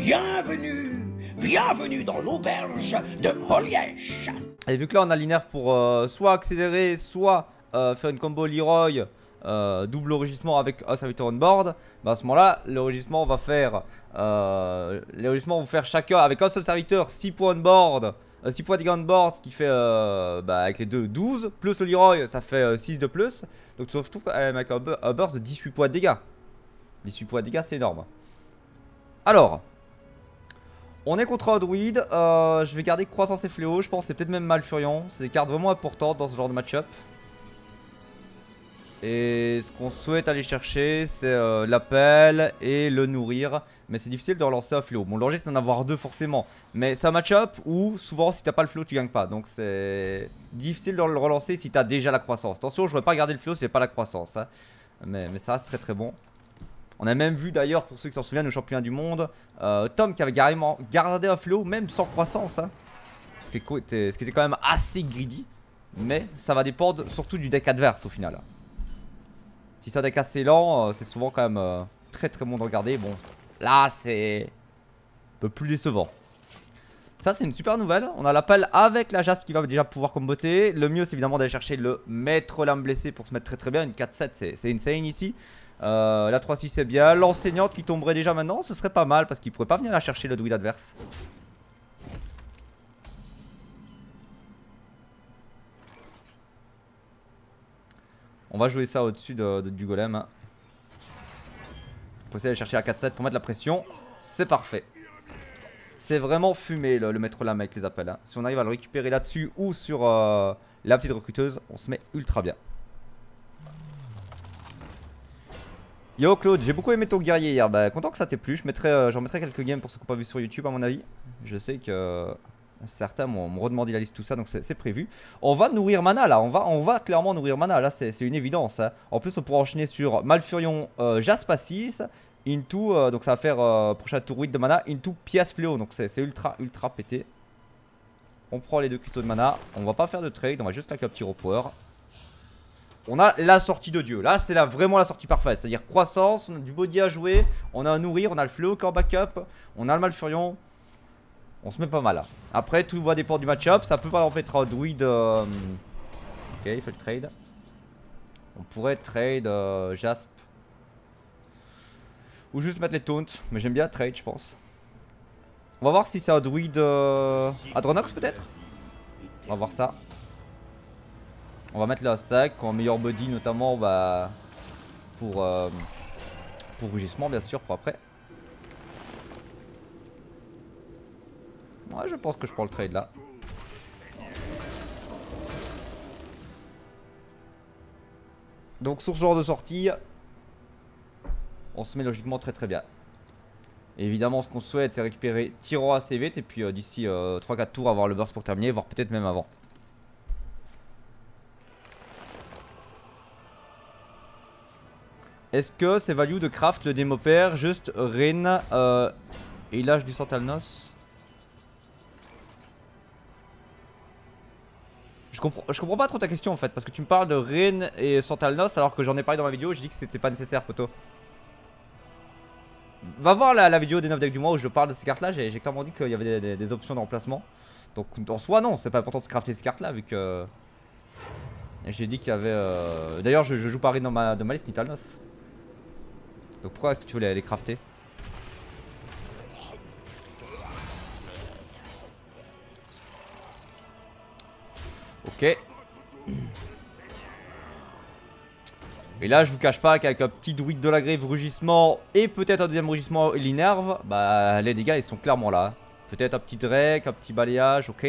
bienvenue dans l'auberge de Holiesh. Et vu que là on a l'Inerve pour soit accélérer, soit faire une combo Leroy double rugissement avec un serviteur on board, bah à ce moment là les rugissements va faire les rugissements vont faire chacun avec un seul serviteur 6 points on board, 6 points de dégâts on board, ce qui fait avec les deux 12 plus le Leroy ça fait 6 de plus, donc tu se retrouves avec un burst de 18 points de dégâts. 18 points de dégâts, c'est énorme. Alors on est contre un druide, je vais garder croissance et fléau, je pense, c'est peut-être même Malfurion. C'est des cartes vraiment importantes dans ce genre de match-up. Et ce qu'on souhaite aller chercher, c'est l'appel et le nourrir. Mais c'est difficile de relancer un fléau. Bon, le danger c'est d'en avoir deux forcément. Mais c'est un match-up où souvent si t'as pas le fléau tu gagnes pas. Donc c'est difficile de le relancer si t'as déjà la croissance. Attention, je ne vais pas garder le fléau si j'ai pas la croissance. Hein. Mais ça reste très très bon. On a même vu d'ailleurs, pour ceux qui s'en souviennent, au championnat du monde, Tom qui avait carrément gardé un fléau, même sans croissance. Hein. Ce qui était quand même assez greedy. Mais ça va dépendre surtout du deck adverse au final. Si c'est un deck assez lent, c'est souvent quand même très très bon de regarder. Bon, là c'est un peu plus décevant. Ça c'est une super nouvelle. On a l'appel avec la jaspe qui va déjà pouvoir comboter. Le mieux c'est évidemment d'aller chercher le maître lame blessé pour se mettre très très bien. Une 4-7 c'est insane ici. La 3-6 c'est bien. L'enseignante qui tomberait déjà maintenant, ce serait pas mal parce qu'il pourrait pas venir la chercher le druide adverse. On va jouer ça au-dessus du golem. On peut essayer d'aller chercher la 4-7 pour mettre la pression. C'est parfait. C'est vraiment fumé le maître lame avec les appels. Hein. Si on arrive à le récupérer là-dessus ou sur la petite recruteuse, on se met ultra bien. Yo Claude, j'ai beaucoup aimé ton guerrier hier, bah content que ça t'ait plu, j'en mettrai quelques games pour ceux qui n'ont pas vu sur YouTube à mon avis. Je sais que certains m'ont redemandé la liste tout ça donc c'est prévu. On va nourrir mana là, on va clairement nourrir mana là, c'est une évidence. Hein. En plus on pourra enchaîner sur Malfurion Jaspacis, into, donc ça va faire prochain tour 8 de mana, into Pièce Fléau, donc c'est ultra pété. On prend les deux cristaux de mana, on va pas faire de trade, on va juste claquer un petit repower. On a la sortie de Dieu. Là, c'est vraiment la sortie parfaite. C'est-à-dire croissance, on a du body à jouer, on a un nourrir, on a le fléau qui est en backup, on a le Malfurion. On se met pas mal là. Après, tout va dépendre du match-up. Ça peut par exemple être un druide. Ok, il fait le trade. On pourrait trade Jasp. Ou juste mettre les taunts. Mais j'aime bien trade, je pense. On va voir si c'est un druide Adronox peut-être. On va voir ça. On va mettre la sac en meilleur body notamment bah, pour rugissement bien sûr pour après. Ouais, je pense que je prends le trade là. Donc sur ce genre de sortie, on se met logiquement très bien. Et évidemment ce qu'on souhaite c'est récupérer Tyran assez vite et puis d'ici 3-4 tours avoir le burst pour terminer, voire peut-être même avant. Est-ce que c'est value de craft le démopère juste Ren et l'âge du Santalnos? Je comprends pas trop ta question en fait, parce que tu me parles de Ren et Santalnos alors que j'en ai parlé dans ma vidéo, je dis que c'était pas nécessaire poto. Va voir la vidéo des 9 decks du mois où je parle de ces cartes là, j'ai clairement dit qu'il y avait des options de remplacement. Donc en soi non, c'est pas important de crafter ces cartes là vu que... J'ai dit qu'il y avait... D'ailleurs je joue pas Ren dans ma liste ni Talnos. Donc pourquoi est-ce que tu voulais les crafter? Ok. Et là je vous cache pas qu'avec un petit druide de la grève rugissement et peut-être un deuxième rugissement et l'inerve, bah les dégâts ils sont clairement là. Peut-être un petit Drake, un petit balayage, ok.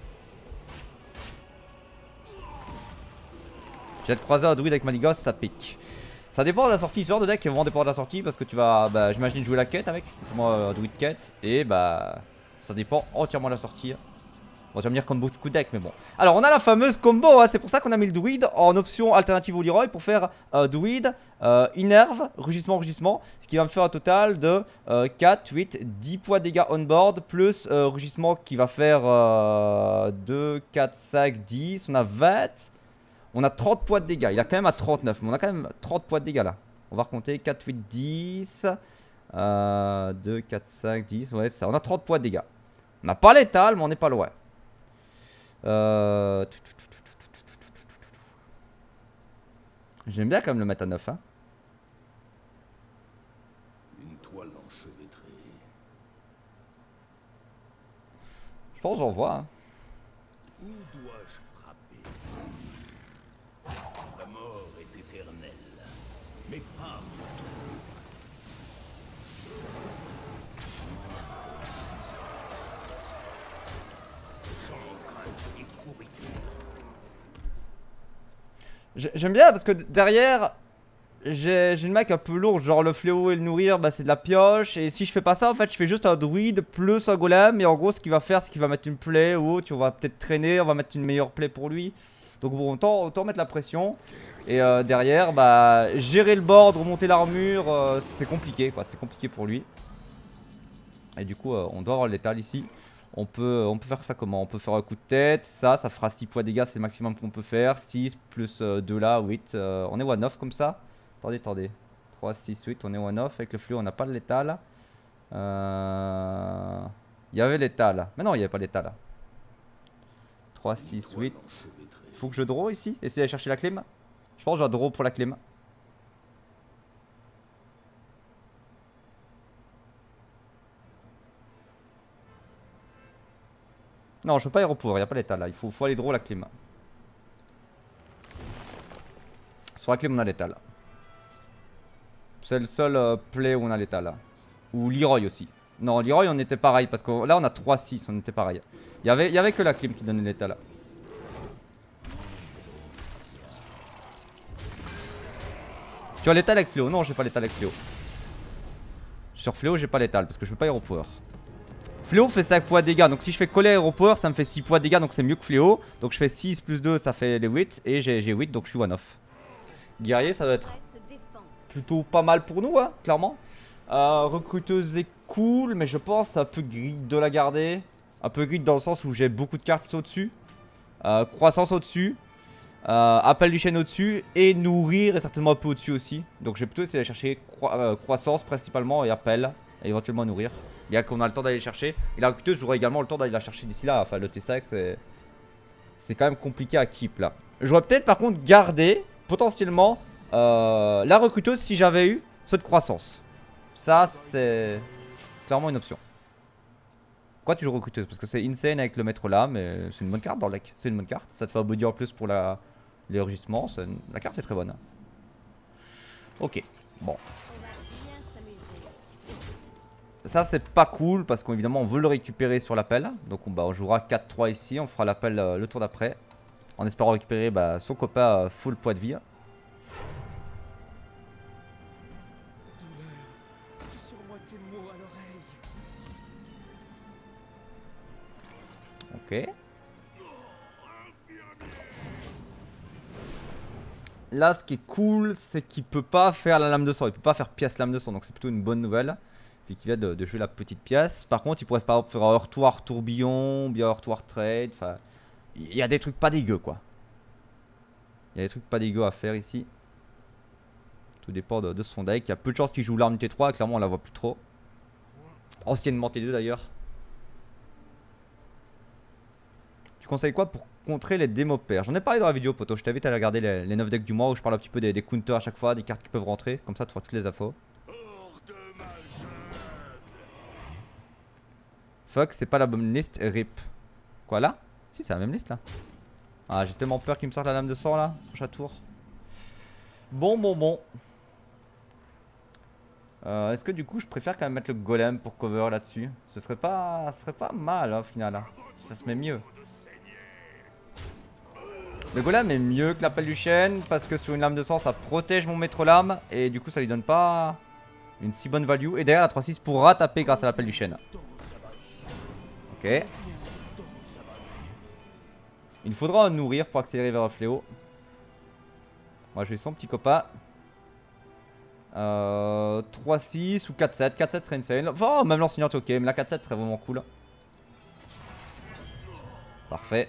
J'ai croisé un druide avec Maligos, ça pique. Ça dépend de la sortie, ce genre de deck qui vraiment dépend de la sortie parce que tu vas, bah, j'imagine jouer la quête avec, c'est sûrement un druid quête et bah ça dépend entièrement de la sortie. Bon, tu vas me dire comme beaucoup de decks, mais bon. Alors on a la fameuse combo, hein, c'est pour ça qu'on a mis le druide en option alternative au Leroy pour faire druide, innerve, rugissement, ce qui va me faire un total de 4, 8, 10 points de dégâts on board plus rugissement qui va faire 2, 4, 5, 10, on a 20. On a 30 points de dégâts, il a quand même à 39, mais on a quand même 30 points de dégâts là. On va recompter 4, 8, 10, 2, 4, 5, 10. Ouais, ça. On a 30 points de dégâts. On n'a pas létal, mais on n'est pas loin. J'aime bien quand même le mettre à 9. Hein. Une toile enchevêtrée. Je pense que j'en vois. Hein. Où dois-je frapper? La mort est éternelle, mais pas mon tour. J'encrainte et pourriture. J'aime bien parce que derrière, j'ai une mec un peu lourde, genre le fléau et le nourrir, bah c'est de la pioche. Et si je fais pas ça, en fait, je fais juste un druide plus un golem. Et en gros, ce qu'il va faire, c'est qu'il va mettre une plaie ou autre. On va peut-être traîner, on va mettre une meilleure plaie pour lui. Donc bon, autant mettre la pression. Et derrière, bah gérer le board, remonter l'armure, c'est compliqué quoi, c'est compliqué pour lui. Et du coup, on doit avoir le létal ici. On peut faire ça comment? On peut faire un coup de tête, ça fera 6 points de dégâts, c'est le maximum qu'on peut faire. 6 plus 2 là, 8. On est one off comme ça. Attendez. 3, 6, 8, on est one off. Avec le fléau, on n'a pas le létal. Il y avait létal. Mais non, il n'y avait pas létal. 3, 6, 8. Faut que je draw ici. Essayer d'aller chercher la clé. Je pense que je vais draw pour la clé. Non, je peux pas y repouvoir, il n'y a pas l'étal là. Il faut aller draw la clim. Sur la clim, on a l'étal. C'est le seul play où on a l'étal. Ou Leroy aussi. Non, Leroy, on était pareil. Parce que là, on a 3-6, on était pareil. Il y avait que la clim qui donnait l'étal. Tu as l'étal avec Fléau? Non, j'ai pas l'étal avec Fléau. Sur Fléau, j'ai pas l'étal parce que je peux pas y repouvoir. Fléau fait 5 points de dégâts, donc si je fais coller Aéropower, ça me fait 6 points de dégâts, donc c'est mieux que Fléau. Donc je fais 6 plus 2, ça fait les 8, et j'ai 8, donc je suis one off. Guerrier, ça va être plutôt pas mal pour nous, hein, clairement. Recruteuse est cool, mais je pense un peu grid de la garder. Un peu grid dans le sens où j'ai beaucoup de cartes qui sont au-dessus. Croissance au-dessus. Appel du chêne au-dessus. Et nourrir est certainement un peu au-dessus aussi. Donc je vais plutôt essayer d'aller chercher croissance principalement et appel. Et éventuellement nourrir. Il y a qu'on a le temps d'aller chercher. Et la recruteuse, j'aurai également le temps d'aller la chercher d'ici là. Enfin, le T5, c'est quand même compliqué à keep là. J'aurais peut-être par contre gardé potentiellement la recruteuse si j'avais eu cette croissance. Ça, c'est clairement une option. Pourquoi tu joues recruteuse? Parce que c'est insane avec le maître là, mais c'est une bonne carte dans le deck. C'est une bonne carte. Ça te fait un body en plus pour les rugissements. La carte est très bonne. Ok, bon. Ça c'est pas cool parce qu'évidemment on veut le récupérer sur l'appel. Donc on jouera 4-3 ici, on fera l'appel le tour d'après. En espérant récupérer son copain full poids de vie. Ok. Là ce qui est cool c'est qu'il peut pas faire la lame de sang. Il peut pas faire pièce lame de sang, donc c'est plutôt une bonne nouvelle. Puis qu'il vient de jouer la petite pièce. Par contre il pourrait par exemple faire un heurtoir tourbillon, bien heurtoir trade. Enfin, il y a des trucs pas dégueux quoi. Il y a des trucs pas dégueux à faire ici. Tout dépend de son deck. Il y a peu de chances qu'il joue l'arme T3, clairement on la voit plus trop. Anciennement T2 d'ailleurs. Tu conseilles quoi pour contrer les démos pairs? J'en ai parlé dans la vidéo poto, je t'invite à aller regarder les 9 decks du mois où je parle un petit peu des counters à chaque fois, des cartes qui peuvent rentrer, comme ça tu vois toutes les infos. Fuck, c'est pas la bonne liste, rip. Quoi là? Si, c'est la même liste là. Ah, j'ai tellement peur qu'il me sorte la lame de sang là, prochain tour. Bon. Est-ce que du coup je préfère quand même mettre le golem pour cover là-dessus? Ce serait pas mal au final hein. Ça se met mieux. Le golem est mieux que l'appel du chêne parce que sur une lame de sang ça protège mon maître lame et du coup ça lui donne pas une si bonne value. Et derrière la 3-6 pourra taper grâce à l'appel du chêne. Ok. Il faudra en nourrir pour accélérer vers le fléau. Moi je vais son petit copain. 3-6 ou 4-7. 4-7 serait insane. Oh, même l'enseignant est ok, mais la 4-7 serait vraiment cool. Parfait.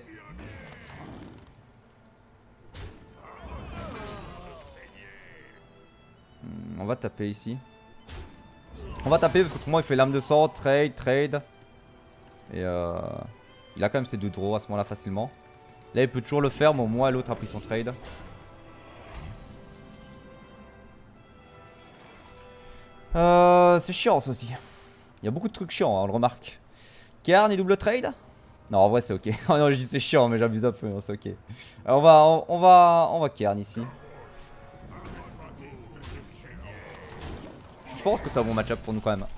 On va taper ici. On va taper parce qu'autrement il fait lame de sang, trade. Et il a quand même ses 2 draws à ce moment là facilement. Là il peut toujours le faire mais au moins l'autre a pris son trade. C'est chiant ça aussi. Il y a beaucoup de trucs chiants, hein, on le remarque. Cairn et double trade? Non en vrai c'est ok. Oh non je dis c'est chiant mais j'abuse un peu, c'est ok. Alors, on va Cairn ici. Je pense que c'est un bon match-up pour nous quand même.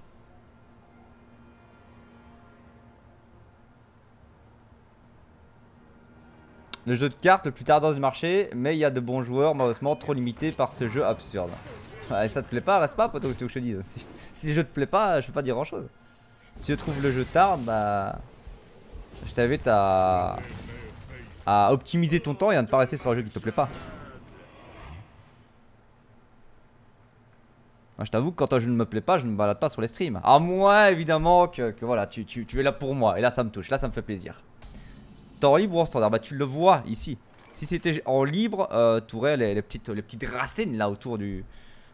Le jeu de cartes le plus tardant du marché, mais il y a de bons joueurs, malheureusement trop limités par ce jeu absurde. Ouais, ça te plaît pas, reste pas, poteau, c'est ce que je te dis. Si le jeu te plaît pas, je peux pas dire grand chose. Si je trouve le jeu tard, bah. Je t'invite à optimiser ton temps et à ne pas rester sur un jeu qui te plaît pas. Moi, je t'avoue que quand un jeu ne me plaît pas, je ne me balade pas sur les streams. À moins évidemment que voilà, tu es là pour moi. Et là ça me touche, là ça me fait plaisir. T'es en libre ou en standard? Bah tu le vois ici. Si c'était en libre, tu aurais les petites racines là autour du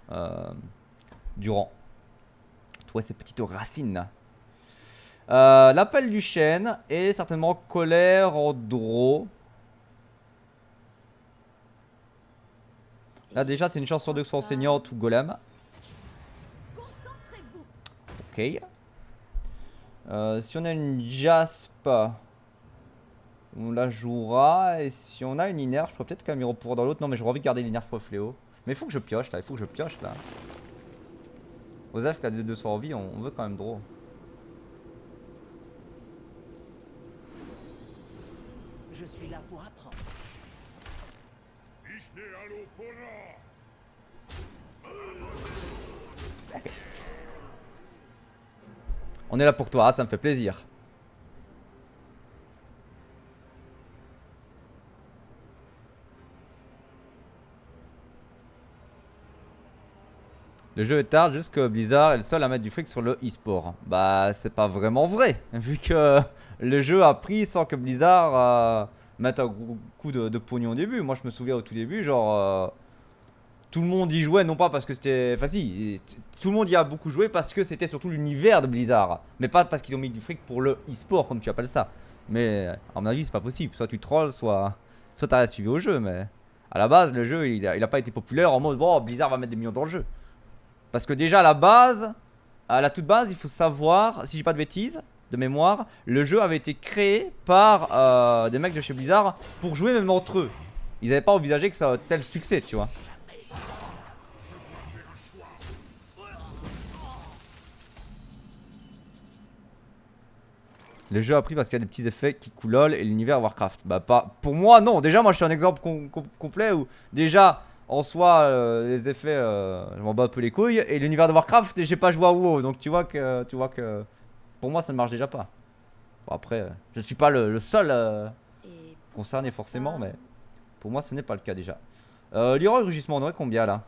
rang. Tu vois ces petites racines là. L'appel du chêne et certainement colère en draw. Là déjà c'est une chance sur 2 que ce soit enseignante ou golem. Ok. Si on a une jasp, on la jouera. Et si on a une inert, je pourrais peut-être quand même y repouvoir dans l'autre. Non mais j'aurais envie de garder l'inert pour le fléau. Mais il faut que je pioche là, il faut que je pioche là. Osef qui a 200 en vie, on veut quand même draw. Je suis là pour apprendre. Okay. On est là pour toi, ça me fait plaisir. Le jeu est tard, juste que Blizzard est le seul à mettre du fric sur le e-sport. Bah c'est pas vraiment vrai, vu que le jeu a pris sans que Blizzard mette un gros coup de pognon au début. Moi je me souviens au tout début, genre tout le monde y jouait, non pas parce que c'était... Enfin si, tout le monde y a beaucoup joué parce que c'était surtout l'univers de Blizzard. Mais pas parce qu'ils ont mis du fric pour le e-sport comme tu appelles ça. Mais à mon avis c'est pas possible, soit tu trolls, soit t'as suivi au jeu. Mais à la base le jeu il a pas été populaire en mode bon Blizzard va mettre des millions dans le jeu. Parce que déjà à la base, à la toute base, il faut savoir, si j'ai pas de bêtises, de mémoire, le jeu avait été créé par des mecs de chez Blizzard pour jouer même entre eux. Ils n'avaient pas envisagé que ça ait un tel succès, tu vois. Le jeu a pris parce qu'il y a des petits effets qui coulolent et l'univers Warcraft. Bah pas pour moi non, déjà moi je suis un exemple complet où déjà en soi les effets je m'en bats un peu les couilles et l'univers de Warcraft j'ai pas joué à WoW donc tu vois que pour moi ça ne marche déjà pas. Bon après je suis pas le seul concerné forcément mais pour moi ce n'est pas le cas déjà. Leroy Rugissement on aurait combien là?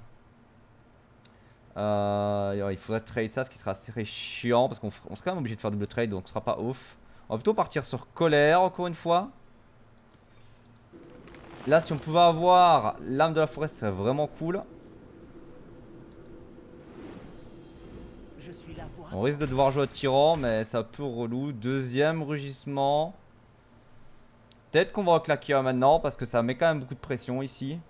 Il faudrait trade ça ce qui sera assez chiant parce qu'on sera quand même obligé de faire double trade donc ce sera pas ouf. On va plutôt partir sur colère encore une fois. Là si on pouvait avoir l'âme de la forêt ce serait vraiment cool. On risque de devoir jouer au tyran mais c'est un peu relou. Deuxième rugissement. Peut-être qu'on va en claquer un maintenant parce que ça met quand même beaucoup de pression ici.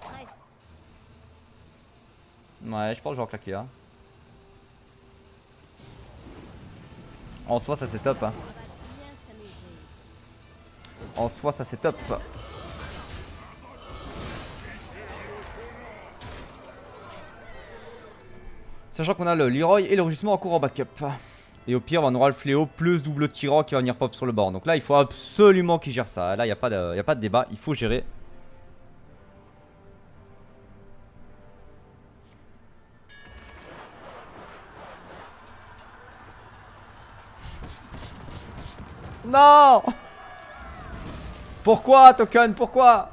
Ouais je pense que je vais en claquer un. En soi ça c'est top hein. En soi ça c'est top. Sachant qu'on a le Leroy et le rugissement en cours en backup. Et au pire on aura le fléau plus double tyran qui va venir pop sur le bord. Donc là il faut absolument qu'il gère ça. Là il n'y a pas de débat, il faut gérer. Non! Pourquoi Token? Pourquoi?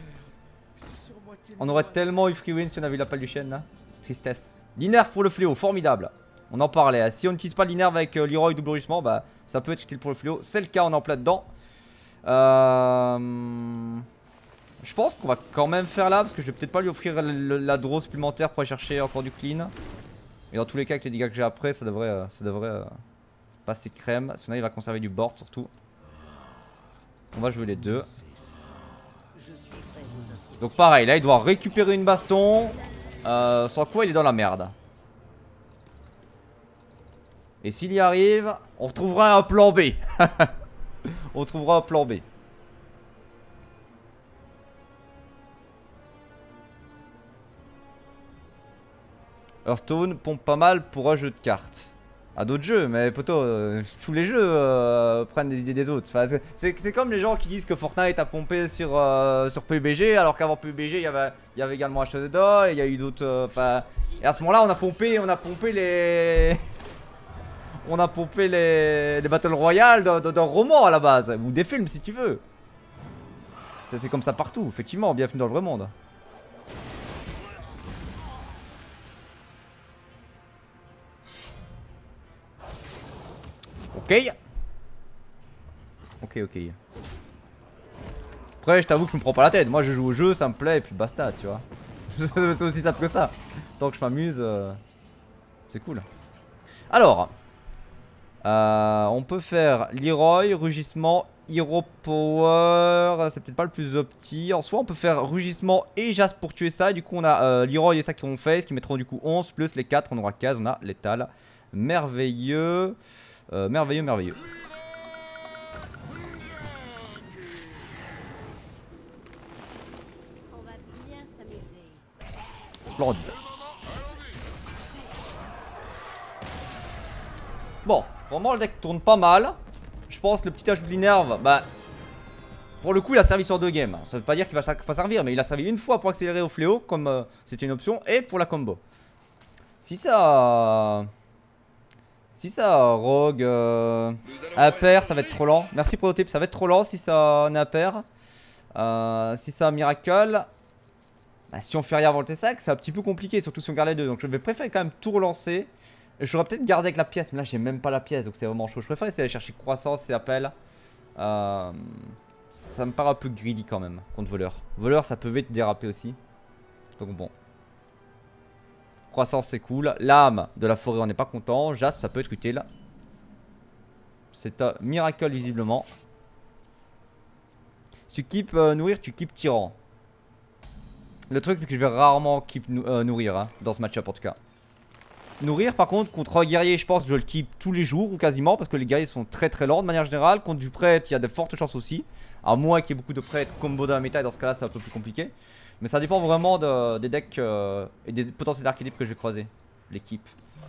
On aurait tellement eu free win si on avait eu l'appel du chêne là. Tristesse. L'inerve pour le fléau, formidable. On en parlait. Si on n'utilise pas l'inerve avec Leroy double rugissement, bah ça peut être utile pour le fléau. C'est le cas, on est en plein dedans. Je pense qu'on va quand même faire là parce que je vais peut-être pas lui offrir la draw supplémentaire pour aller chercher encore du clean. Et dans tous les cas, avec les dégâts que j'ai après, ça devrait passer crème. Sinon, il va conserver du board surtout. On va jouer les deux. Donc pareil, là il doit récupérer une baston. Sans quoi il est dans la merde. Et s'il y arrive, on retrouvera un plan B. On trouvera un plan B. Hearthstone pompe pas mal pour un jeu de cartes. À d'autres jeux, mais poto, tous les jeux prennent des idées des autres. Enfin, c'est comme les gens qui disent que Fortnite a pompé sur PUBG, alors qu'avant PUBG il y avait également H2O et il y a eu d'autres. Enfin, et à ce moment-là on a pompé les. On a pompé les Battle Royale d'un roman à la base, ou des films si tu veux. C'est comme ça partout, effectivement, bienvenue dans le vrai monde. Ok. Ok. Après, je t'avoue que je me prends pas la tête. Moi, je joue au jeu, ça me plaît, et puis basta, tu vois. C'est aussi simple que ça. Tant que je m'amuse, c'est cool. Alors, on peut faire Leroy, Rugissement, Hero Power. C'est peut-être pas le plus opti. En soi, on peut faire Rugissement et Jas pour tuer ça. Du coup, on a Leroy et ça qui ont fait, ce qui mettront du coup 11 plus les 4. On aura 15, on a Létal. Merveilleux. Merveilleux. On va bien s'amuser. Splendide. Bon, vraiment le deck tourne pas mal. Je pense que le petit ajout de l'Inerve, bah, pour le coup il a servi sur 2 games. Ça veut pas dire qu'il va servir, mais il a servi une fois pour accélérer au fléau, comme c'était une option, et pour la combo. Si ça rogue impair, ça va être trop lent. Merci prototype, ça va être trop lent si ça en est impair. Si ça miracle, bah, si on fait rien avant le T5, c'est un petit peu compliqué, surtout si on garde les deux. Donc je vais préférer quand même tout relancer. J'aurais peut-être gardé avec la pièce, mais là j'ai même pas la pièce, donc c'est vraiment chaud. Je préfère essayer d'aller chercher croissance et appel. Ça me paraît un peu greedy quand même contre voleur. Voleur, ça peut vite déraper aussi. Donc bon. Croissance, c'est cool. L'âme de la forêt, on n'est pas content. Jaspe, ça peut être utile. C'est un miracle visiblement. Si tu keep nourrir, tu keep tyran. Le truc, c'est que je vais rarement keep nourrir hein, dans ce match-up en tout cas. Nourrir par contre contre un guerrier, je pense que je le keep tous les jours ou quasiment, parce que les guerriers sont très lents de manière générale. Contre du prêtre, il y a de fortes chances aussi, à moins qu'il y ait beaucoup de prêtres combo dans la méta, et dans ce cas là c'est un peu plus compliqué. Mais ça dépend vraiment des decks et des potentiels archétypes que je vais croiser, l'équipe.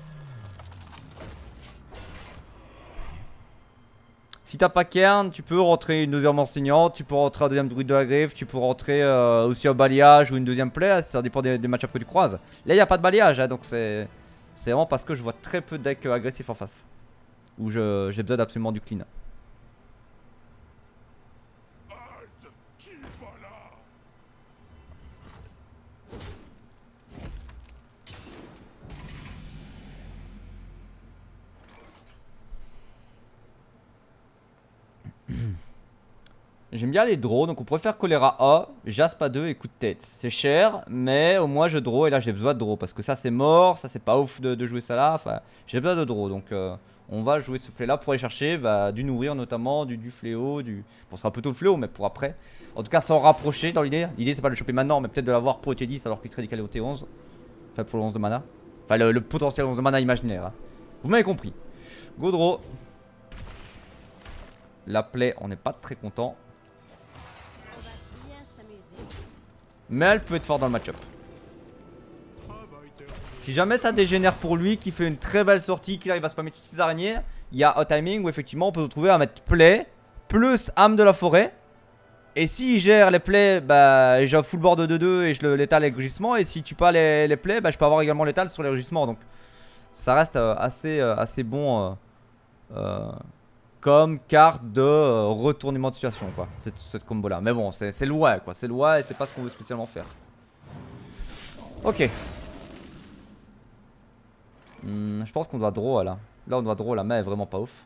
Si t'as pas Kern, tu peux rentrer une deuxième enseignante, tu peux rentrer un deuxième druide de la griffe, tu peux rentrer aussi un balayage ou une deuxième play, ça dépend des match-ups que tu croises. Là il n'y a pas de balayage, hein, donc c'est vraiment parce que je vois très peu de decks agressifs en face. Où j'ai besoin absolument du clean. J'aime bien les draws, donc on pourrait faire choléra A, jaspe à 2 et coup de tête. C'est cher, mais au moins je draw et là j'ai besoin de draw. Parce que ça c'est mort, ça c'est pas ouf de jouer ça là. Enfin, j'ai besoin de draw, donc on va jouer ce play là pour aller chercher du nourrir notamment, du fléau, Bon, ce sera plutôt le fléau, mais pour après. En tout cas, s'en rapprocher dans l'idée. L'idée c'est pas de le choper maintenant, mais peut-être de l'avoir pour T10 alors qu'il serait décalé au T11. Enfin, pour le 11 de mana. Enfin, le potentiel 11 de mana imaginaire. Hein. Vous m'avez compris. Go draw. La play, on n'est pas très content. Mais elle peut être forte dans le match-up. Si jamais ça dégénère pour lui, qui fait une très belle sortie, qu'il arrive à spammer toutes ses araignées, il y a un timing où effectivement on peut se retrouver à mettre play plus âme de la forêt. Et s'il gère les plays, bah j'ai un full board de 2-2 et je le létal avec rugissement. Et si tu pas les plays, bah je peux avoir également létal sur les rugissements. Donc ça reste assez bon comme carte de retournement de situation quoi, cette combo là. Mais bon, c'est loin quoi, c'est loin et c'est pas ce qu'on veut spécialement faire. Ok. Je pense qu'on doit draw là. Là on doit draw, la main est vraiment pas ouf.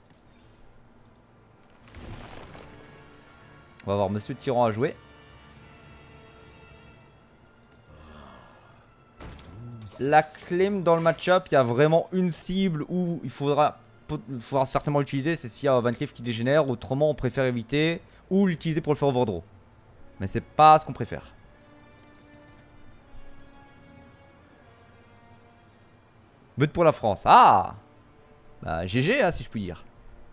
On va avoir Monsieur Tyran à jouer. la clé dans le match-up, il y a vraiment une cible où il faudra certainement l'utiliser, c'est s'il y a Van Cleef qui dégénère, autrement on préfère éviter ou l'utiliser pour le faire overdraw. Mais c'est pas ce qu'on préfère. But pour la France. Ah, bah GG hein, si je puis dire.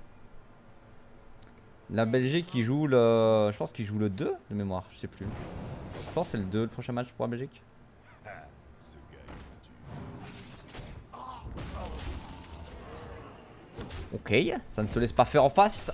La Belgique qui joue le... Je pense qu'il joue le 2 de mémoire, je sais plus. Je pense que c'est le 2 le prochain match pour la Belgique. Ok, ça ne se laisse pas faire en face.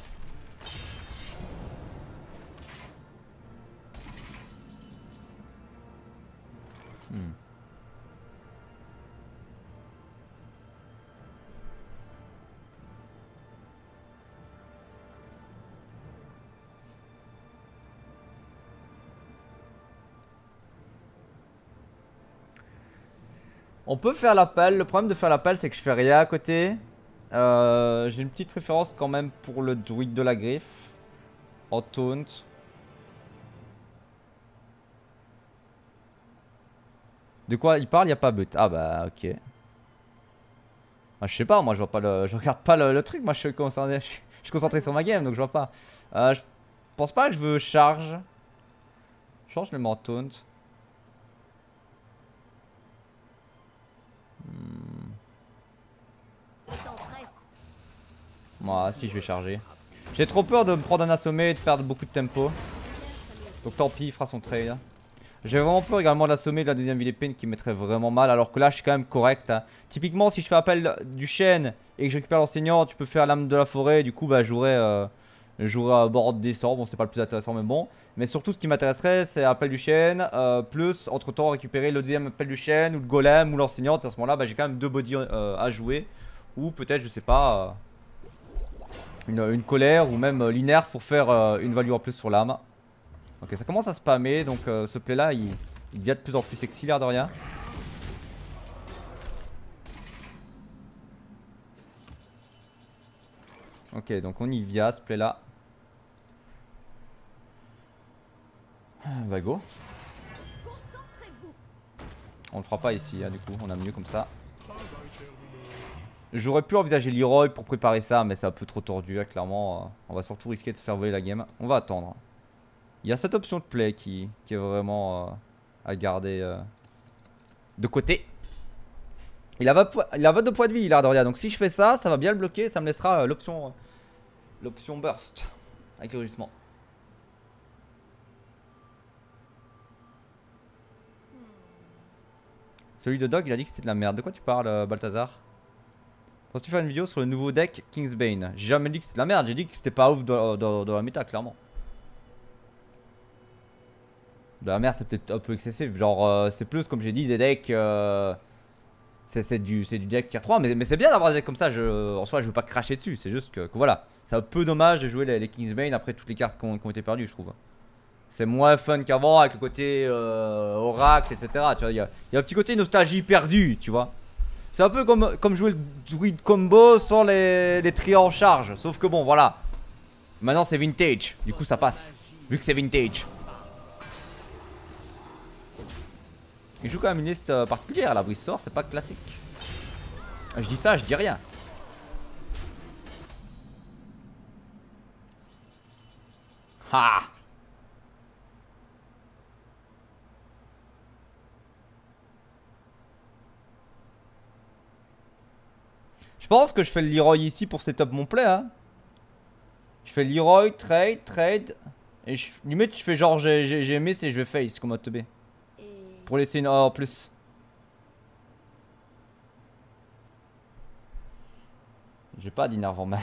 On peut faire l'appel. Le problème de faire l'appel, c'est que je fais rien à côté. J'ai une petite préférence quand même pour le druide de la griffe. En taunt. De quoi il parle? Il n'y a pas but. Ah bah ok. Ah, je sais pas, moi je vois pas le. Je regarde pas le truc. Moi je suis concentré sur ma game donc je vois pas. Je pense pas que je veux charge. Je pense que je le mets en taunt. Moi, si je vais charger. J'ai trop peur de me prendre un assommé et de perdre beaucoup de tempo. Donc tant pis, il fera son trade. J'ai vraiment peur également de l'assommer de la deuxième ville épine qui mettrait vraiment mal. Alors que là, je suis quand même correct. Hein. Typiquement, si je fais appel du chêne et que je récupère l'enseignant, tu peux faire l'âme de la forêt. Du coup, bah, je jouerai à bord des sorts. Bon, c'est pas le plus intéressant, mais bon. Mais surtout, ce qui m'intéresserait, c'est appel du chêne. Plus, entre temps, récupérer le deuxième appel du chêne ou le golem ou l'enseignante. À ce moment-là, bah, j'ai quand même 2 bodies à jouer. Ou peut-être, je sais pas. Une colère ou même l'inerve pour faire une value en plus sur l'âme. Ok, ça commence à spammer, donc ce play là il devient de plus en plus sexy l'air de rien. Ok, donc on y vient ce play là. Bah go. On le fera pas ici, hein, du coup, on a mieux comme ça. J'aurais pu envisager Leroy pour préparer ça, mais c'est un peu trop tordu, hein, clairement. On va surtout risquer de faire voler la game. On va attendre. Il y a cette option de play qui est vraiment à garder de côté. Il a 22 points de vie, Lardoria. Donc si je fais ça, ça va bien le bloquer. Ça me laissera l'option burst avec le rugissement. Celui de Dog, il a dit que c'était de la merde. De quoi tu parles, Balthazar? Penses-tu faire une vidéo sur le nouveau deck Kingsbane? J'ai jamais dit que c'était de la merde. J'ai dit que c'était pas ouf dans la méta, clairement. De la merde, c'est peut-être un peu excessif. Genre, c'est plus, comme j'ai dit, des decks. C'est du deck tier 3. Mais c'est bien d'avoir des decks comme ça. En soi, je veux pas cracher dessus. C'est juste que voilà. C'est un peu dommage de jouer les Kingsbane après toutes les cartes qui ont été perdues, je trouve. C'est moins fun qu'avant avec le côté Oracle, etc. Tu vois, il y a un petit côté nostalgie perdue, tu vois. C'est un peu comme jouer le druid combo sans les trios en charge. Sauf que bon, voilà. Maintenant, c'est vintage. Du coup, ça passe. Vu que c'est vintage. Il joue quand même une liste particulière, la brise sort, c'est pas classique. Je dis ça, je dis rien. Ha! Je pense que je fais le Leroy ici pour setup mon play. Hein. Je fais Leroy, trade. Et limite, je fais genre j'ai aimé, c'est je vais face comme ATB. Pour laisser une A en plus. J'ai pas d'innerve en main.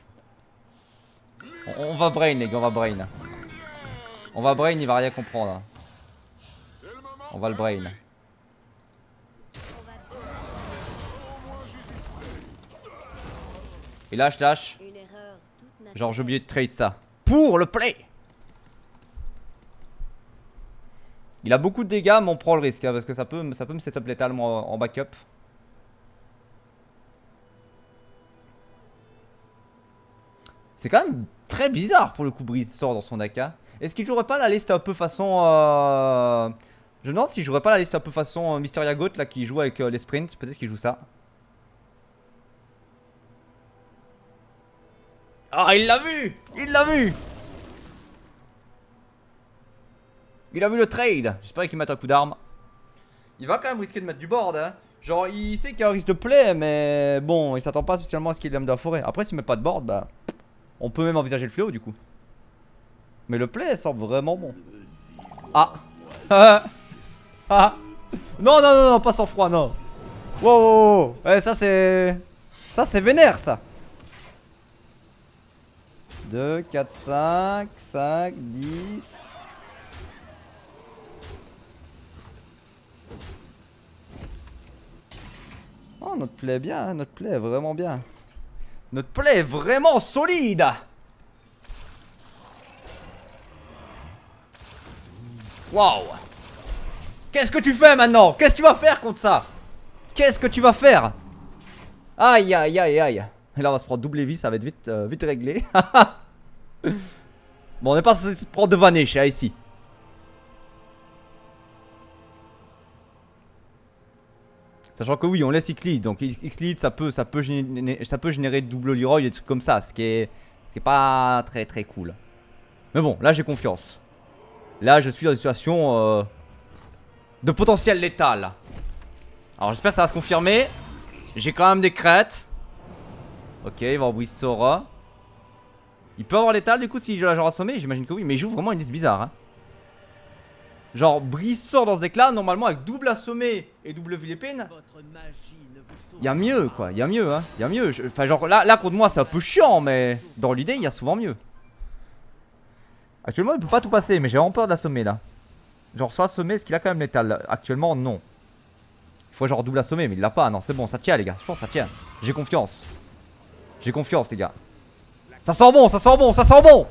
On va brain, les gars, on va brain. On va brain, il va rien comprendre. On va le brain. Et là, je lâche. Genre, j'ai oublié de trade ça. Pour le play! Il a beaucoup de dégâts, mais on prend le risque. Hein, parce que ça peut me setup létalement en backup. C'est quand même très bizarre pour le coup, Brise sort dans son deck. Hein. Est-ce qu'il jouerait pas la liste un peu façon Je me demande si je jouerais pas la liste un peu façon Mysteria Goat là qui joue avec les sprints. Peut-être qu'il joue ça. Ah, il l'a vu! Il l'a vu! Il a vu le trade. J'espère qu'il met un coup d'arme. Il va quand même risquer de mettre du board, hein. Genre, il sait qu'il y a un risque de play, mais bon, il s'attend pas spécialement à ce qu'il aime de la forêt. Après, s'il met pas de board, bah, on peut même envisager le fléau du coup. Mais le play semble vraiment bon. Ah! Ah! Non, non, non, non, pas sans froid, non. Wow, wow, wow. Ouais, ça c'est. Ça c'est vénère, ça. 2, 4, 5, 5, 10. Oh, notre play est bien, hein, notre play est vraiment bien. Notre play est vraiment solide. Waouh. Qu'est-ce que tu fais maintenant? Qu'est-ce que tu vas faire contre ça? Qu'est-ce que tu vas faire? Aïe, aïe, aïe, aïe. Et là, on va se prendre double vie, ça va être vite, vite réglé. Bon, on n'est pas censé se prendre de vanish, hein, ici. Sachant que oui, on laisse X-Lead, donc X-Lead ça peut générer double Leroy et des trucs comme ça, ce qui est pas très très cool. Mais bon, là j'ai confiance. Là je suis dans une situation de potentiel létal. Alors j'espère que ça va se confirmer. J'ai quand même des crêtes. Ok, il va envoyer Sora. Il peut avoir létal du coup si je la genre assommé, j'imagine que oui, mais il joue vraiment une liste bizarre, hein. Genre, Brice sort dans ce deck là, normalement avec double assommé et double vilépine. Y'a mieux quoi, y'a mieux hein, y'a mieux. Enfin, genre là contre moi c'est un peu chiant, mais dans l'idée il y a souvent mieux. Actuellement il peut pas tout passer, mais j'ai vraiment peur de l'assommer là. Genre, soit assommer, est-ce qu'il a quand même létal? Actuellement, non. Il faut genre double assommer, mais il l'a pas. Non, c'est bon, ça tient les gars, je pense que ça tient. J'ai confiance. J'ai confiance les gars. Ça sent bon, ça sent bon, ça sent bon.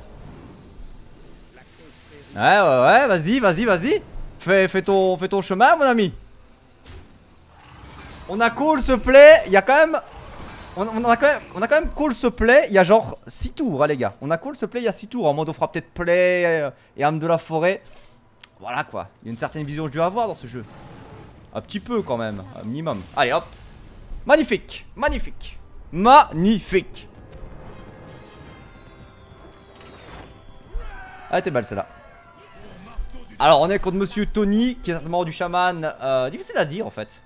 Ouais, vas-y, vas-y, vas-y. Fais ton chemin, mon ami. On a call ce play, il y a quand même. On a quand même call ce play, il y a genre 6 tours, hein, les gars. On a call ce play, il y a 6 tours. En mode, on fera peut-être play et âme de la forêt. Voilà quoi. Il y a une certaine vision que je dois avoir dans ce jeu. Un petit peu quand même, un minimum. Allez hop. Magnifique, magnifique. Magnifique. Ah, elle était belle celle-là. Alors on est contre monsieur Tony qui est certainement du chaman. Difficile à dire en fait.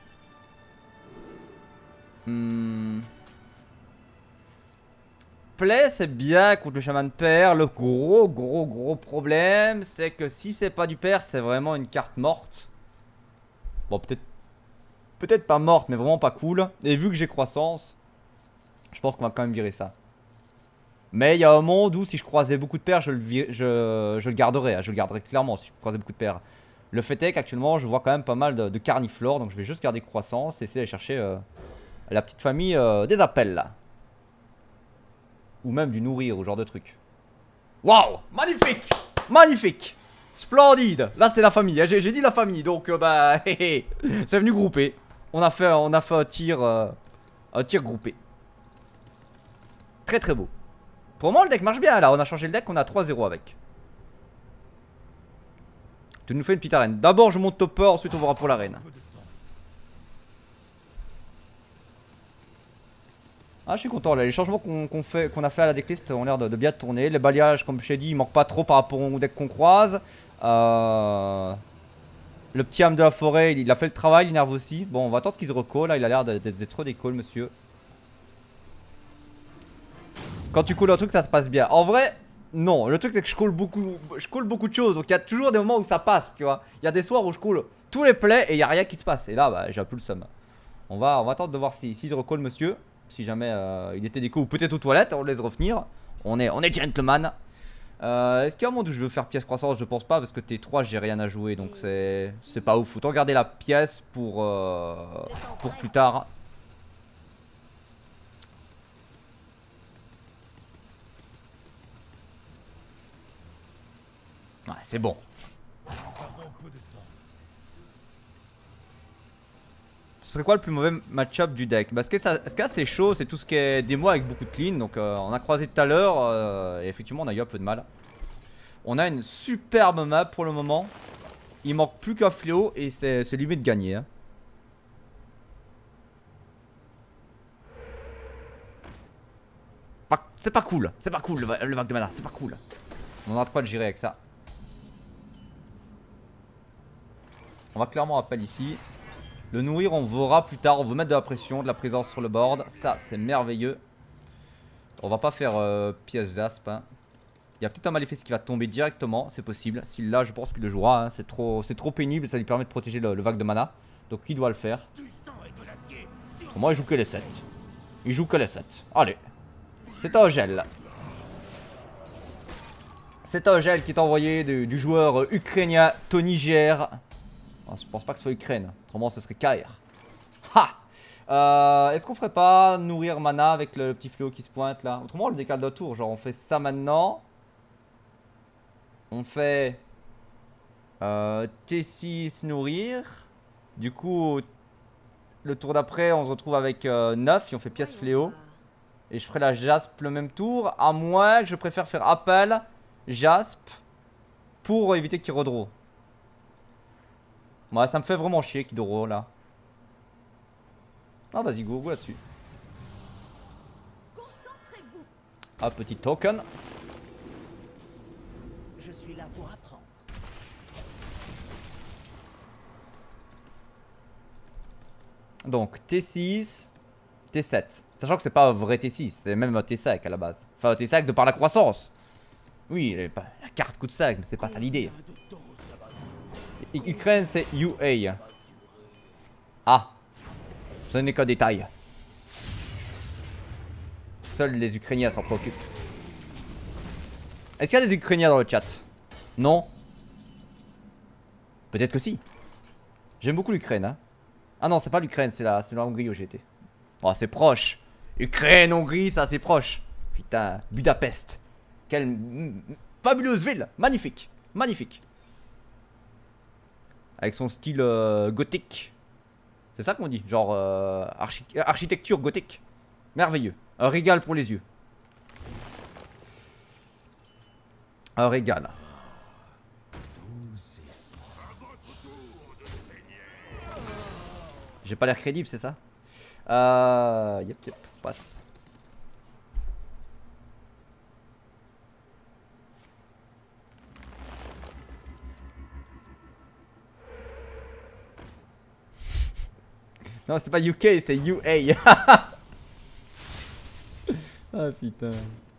Play c'est bien contre le chaman père. Le gros problème c'est que si c'est pas du père, c'est vraiment une carte morte. Bon, peut-être pas morte, mais vraiment pas cool. Et vu que j'ai croissance, je pense qu'on va quand même virer ça. Mais il y a un monde où si je croisais beaucoup de paires, je le garderais. Je le garderais clairement si je croisais beaucoup de paires. Le fait est qu'actuellement, je vois quand même pas mal de carniflores. Donc je vais juste garder croissance et essayer d'aller chercher la petite famille des appels là. Ou même du nourrir ou genre de truc. Waouh, magnifique. Magnifique. Splendide. Là c'est la famille, j'ai dit la famille. Donc bah c'est venu grouper. On a fait un tir groupé. Très beau. Pour le moment le deck marche bien là, on a changé le deck, on a 3-0 avec. Tu nous fais une petite arène. D'abord je monte topper, ensuite on verra pour l'arène. Ah, je suis content là, les changements qu'on a fait à la decklist ont l'air de bien tourner. Les balayages comme je t'ai dit, ils manquent pas trop par rapport au deck qu'on croise. Le petit âme de la forêt, il a fait le travail, il nerve aussi. Bon, on va attendre qu'il se recall là, il a l'air d'être trop décall monsieur. Quand tu calls un truc ça se passe bien. En vrai, non, le truc c'est que je call beaucoup de choses. Donc il y a toujours des moments où ça passe, tu vois. Il y a des soirs où je call tous les plays et il n'y a rien qui se passe. Et là, bah, j'ai un peu le seum. On va attendre de voir s'il se recall monsieur. Si jamais il était déco ou peut-être aux toilettes, on le laisse revenir. On est gentleman. Est-ce qu'il y a un monde où je veux faire pièce croissance? Je pense pas parce que T3 j'ai rien à jouer. Donc c'est pas ouf. Autant garder la pièce pour plus tard. Ouais, c'est bon. Ce serait quoi le plus mauvais match-up du deck? Parce que ce qu'il y a c'est chaud, c'est tout ce qui est démo avec beaucoup de clean. Donc on a croisé tout à l'heure et effectivement on a eu un peu de mal. On a une superbe map pour le moment. Il manque plus qu'un fléau et c'est limite gagné. Hein. C'est pas cool le vague de mana, c'est pas cool. On a de quoi le gérer avec ça. On va clairement appel ici. Le nourrir on verra plus tard, on veut mettre de la pression, de la présence sur le board. Ça c'est merveilleux. On va pas faire pièce jasp. Hein. Il y a peut-être un maléfice qui va tomber directement, c'est possible. S'il l'a, je pense qu'il le jouera. Hein. C'est trop pénible, ça lui permet de protéger le vague de mana. Donc qui doit le faire? Pour moi il joue que les 7. Il joue que les 7. Allez. C'est un gel. C'est un gel qui est envoyé du joueur ukrainien Tony GR. Oh, je pense pas que ce soit Ukraine. Autrement ce serait KR. Ha! Est-ce qu'on ferait pas nourrir mana avec le petit fléau qui se pointe là? Autrement on le décale d'un tour. Genre on fait ça maintenant. On fait T6 nourrir. Du coup le tour d'après on se retrouve avec 9 et on fait pièce fléau. Et je ferai la jasp le même tour. À moins que je préfère faire appel jasp pour éviter qu'il redraw. Ouais ça me fait vraiment chier qu'il draw là. Ah vas-y go là-dessus. Un petit token. Je suis là pour apprendre. Donc T6, T7. Sachant que c'est pas un vrai T6, c'est même un T5 à la base. Enfin un T5 de par la croissance. Oui, la carte coûte 5, mais c'est pas ça l'idée. Ukraine c'est UA. Ah. Ce n'est qu'un détail. Seuls les Ukrainiens s'en préoccupent. Est-ce qu'il y a des Ukrainiens dans le chat? Non? Peut-être que si. J'aime beaucoup l'Ukraine. Hein. Ah non, c'est pas l'Ukraine, c'est la Hongrie où j'ai été. Oh, c'est proche. Ukraine, Hongrie, ça c'est proche. Putain, Budapest. Quelle fabuleuse ville. Magnifique. Magnifique. Avec son style gothique. C'est ça qu'on dit. Genre architecture gothique. Merveilleux. Un régal pour les yeux. Un régal. J'ai pas l'air crédible, c'est ça? Yep, passe. Non, c'est pas UK, c'est UA. Ah putain.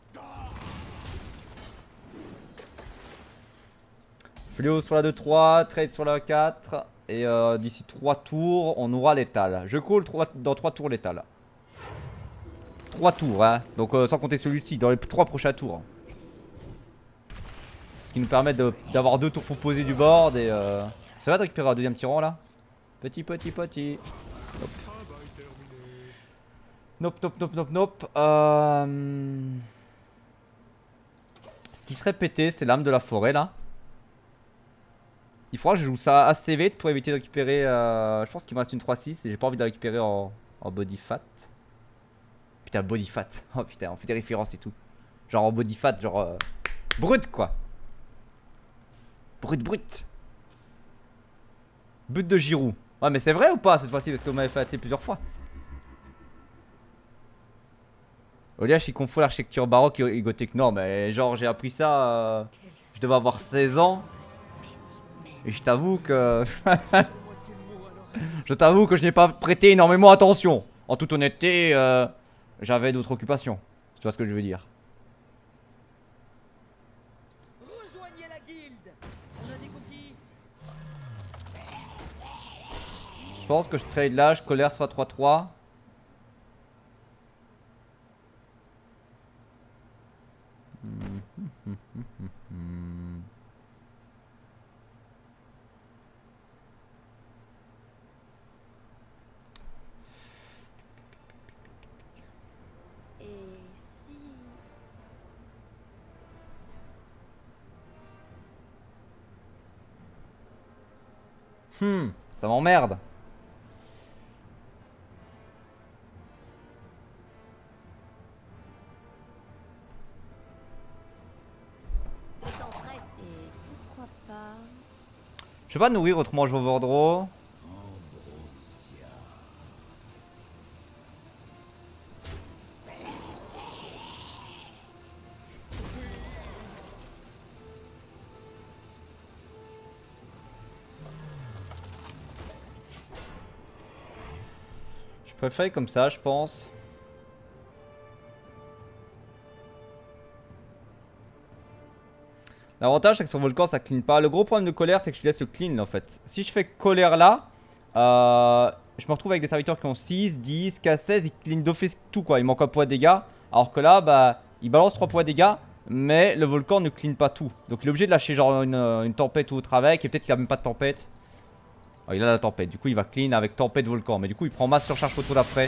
Fléau sur la 2-3, trade sur la 4. Et d'ici 3 tours, on aura l'étal. Je coule dans 3 tours l'étal. 3 tours, hein. Donc sans compter celui-ci, dans les 3 prochains tours. Ce qui nous permet d'avoir 2 tours pour poser du board. Et ça va de récupérer un deuxième tyran là. Petit. Nope. Ce qui serait pété, c'est l'âme de la forêt là. Il faudra que je joue ça assez vite pour éviter de récupérer. Je pense qu'il me reste une 3-6 et j'ai pas envie de la récupérer en body fat. Putain, body fat. Oh putain, on fait des références et tout. Genre en body fat, genre. Brut quoi. Brut. But de Giroud. Ouais, mais c'est vrai ou pas cette fois-ci? Parce que vous m'avez fait hâter plusieurs fois. Oliach il confond l'architecture baroque et gothique. Non, mais genre j'ai appris ça. Je devais avoir 16 ans. Et je t'avoue que. Je n'ai pas prêté énormément attention. En toute honnêteté, j'avais d'autres occupations. Tu vois ce que je veux dire? Rejoignez la guilde. On a des cookies. Je pense que je trade là, je colère soit 3-3. Et si... Ça m'emmerde. Je vais pas nourrir, autrement je vais overdraw. Je préfère comme ça, je pense. L'avantage c'est que sur Volcan ça clean pas. Le gros problème de colère c'est que je laisse le clean en fait. Si je fais colère là, je me retrouve avec des serviteurs qui ont 6, 10, K16, ils clean d'office tout quoi. Il manque un point de dégâts. Alors que là, bah, il balance 3 points de dégâts, mais le Volcan ne clean pas tout. Donc il est obligé de lâcher genre une tempête ou autre avec. Et peut-être qu'il a même pas de tempête. Oh, il a la tempête, du coup il va clean avec tempête Volcan. Mais du coup il prend masse surcharge pour tout d'après.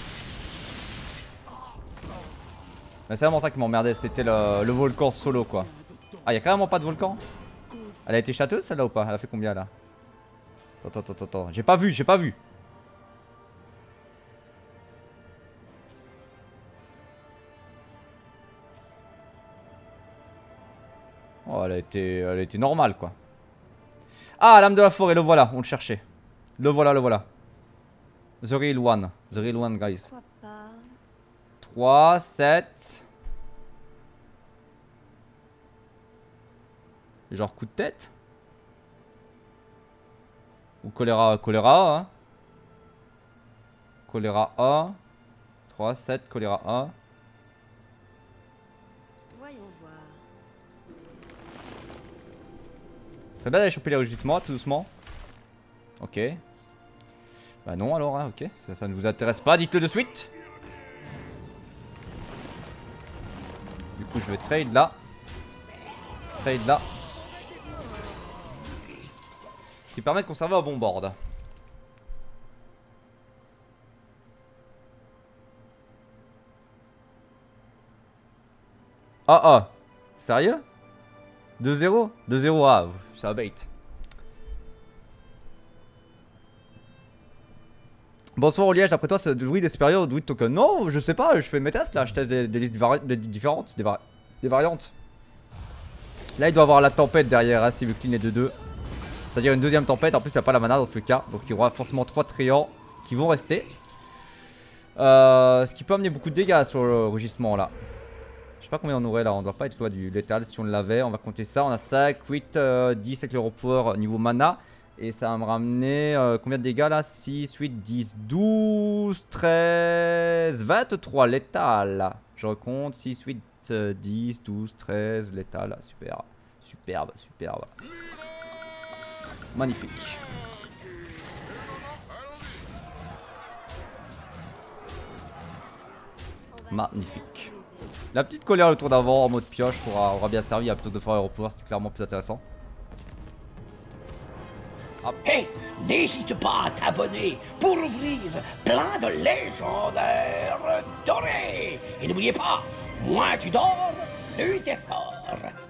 Mais c'est vraiment ça qui m'emmerdait, c'était le Volcan solo quoi. Ah, y'a carrément pas de volcan? Elle a été châteuse celle-là ou pas? Elle a fait combien là? Attends. J'ai pas vu. Oh, elle a été normale quoi. Ah, l'âme de la forêt, le voilà, on le cherchait. Le voilà. The real one, guys. Pourquoi pas? 3, 7. Genre coup de tête. Ou choléra, hein. Choléra A. 3, 7, choléra A. Voyons voir. C'est bien d'aller choper les rugissements tout doucement. Ok. Bah non alors, hein, ok. Ça ne vous intéresse pas, dites-le de suite. Du coup je vais trade là. Ce qui permet de conserver un bon board. Ah. Sérieux? 2-0? 2-0, ah, c'est un bait. Bonsoir au Liège, d'après toi c'est oui des supérieurs ou de token? Non, je sais pas, je fais mes tests là, je teste des listes différentes, des variantes. Là il doit avoir la tempête derrière, hein, s'il veut clean les 2-2. C'est-à-dire une deuxième tempête, en plus il n'y a pas la mana dans ce cas. Donc il y aura forcément 3 triants qui vont rester. Ce qui peut amener beaucoup de dégâts sur le rugissement là. Je sais pas combien on aurait là, on doit pas être loin du létal si on l'avait. On va compter ça, on a 5, 8, 10 avec le repower niveau mana. Et ça va me ramener combien de dégâts là? 6, 8, 10, 12, 13, 23 létal. Je recompte, 6, 8, 10, 12, 13 létal. Superbe. Magnifique. Magnifique. La petite colère le tour d'avant en mode pioche aura bien servi à plutôt de faire Aéropower, c'était clairement plus intéressant. Hey, n'hésite pas à t'abonner pour ouvrir plein de légendaires dorés. Et n'oubliez pas, moins tu dors, plus t'es fort.